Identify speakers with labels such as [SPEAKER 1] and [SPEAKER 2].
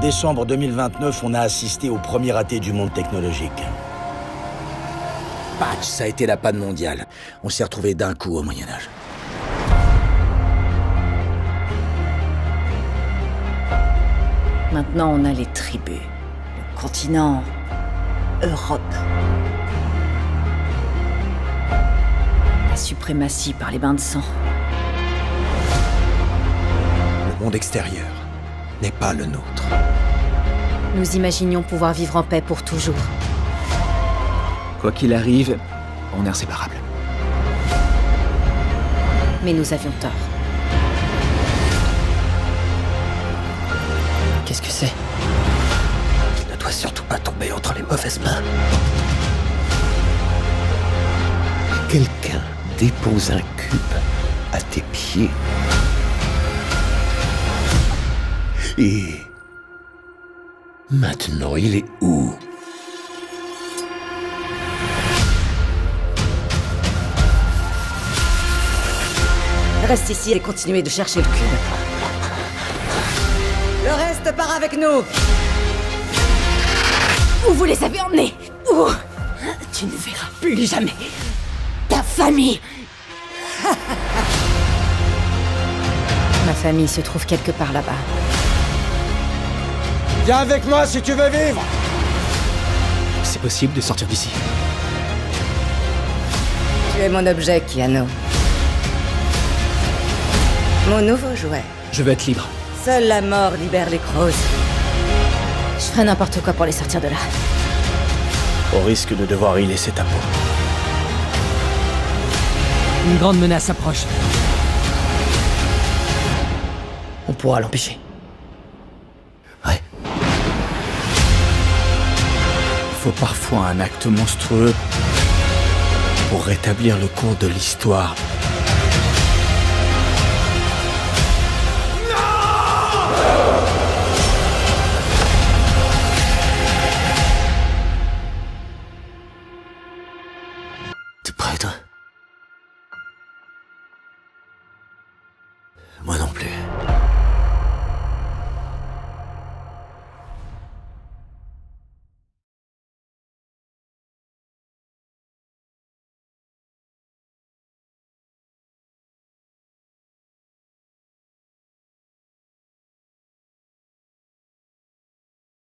[SPEAKER 1] décembre 2029, on a assisté au premier raté du monde technologique. Patch, ça a été la panne mondiale. On s'est retrouvés d'un coup au Moyen-Âge.
[SPEAKER 2] Maintenant, on a les tribus, le continent, Europe. La suprématie par les bains de sang.
[SPEAKER 3] Le monde extérieur n'est pas le nôtre.
[SPEAKER 2] Nous imaginions pouvoir vivre en paix pour toujours.
[SPEAKER 3] Quoi qu'il arrive, on est inséparables.
[SPEAKER 2] Mais nous avions tort.
[SPEAKER 3] Qu'est-ce que c'est? Tu ne dois surtout pas tomber entre les mauvaises mains. Quelqu'un dépose un cube à tes pieds. Et maintenant, il est où?
[SPEAKER 2] Reste ici et continuez de chercher le cube. Le reste part avec nous. Où vous les avez emmenés? Où? Tu ne verras plus jamais ta famille. Ma famille se trouve quelque part là-bas.
[SPEAKER 1] Viens avec moi si tu veux vivre!
[SPEAKER 3] C'est possible de sortir d'ici.
[SPEAKER 2] Tu es mon objet, Keanu. Mon nouveau jouet.
[SPEAKER 3] Je veux être libre.
[SPEAKER 2] Seule la mort libère les Crows. Je ferai n'importe quoi pour les sortir de là.
[SPEAKER 1] Au risque de devoir y laisser ta peau.
[SPEAKER 3] Une grande menace approche. On pourra l'empêcher. Ouais.
[SPEAKER 1] Il faut parfois un acte monstrueux pour rétablir le cours de l'histoire.
[SPEAKER 3] T'es prêt, toi?